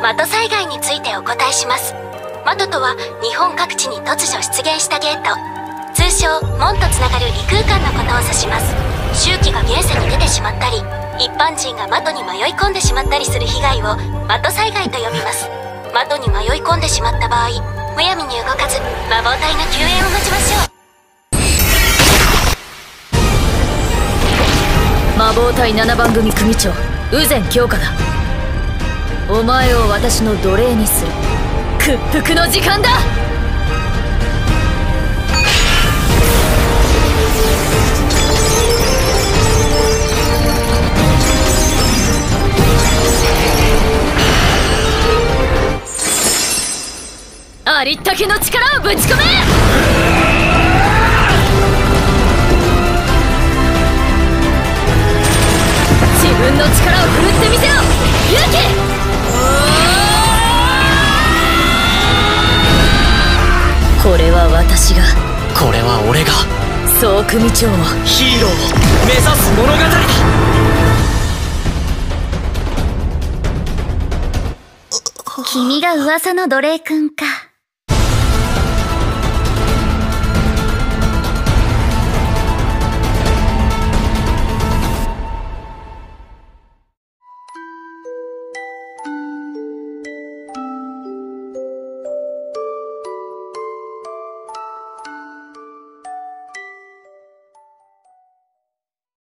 的災害についてお答えします。的とは日本各地に突如出現したゲート、通称門とつながる異空間のことを指します。周期が現世に出てしまったり、一般人が的に迷い込んでしまったりする被害を的災害と呼びます。的に迷い込んでしまった場合、むやみに動かず魔法隊の救援を待ちましょう。 魔法隊7番組組長羽前京香だ。お前を私の奴隷にする屈服の時間だ。ありったけの力をぶち込め。自分の力を振るってみせよ勇気。これは私が、 これは俺が、 そう組長もヒーローを目指す物語だ。 君が噂の奴隷くんか。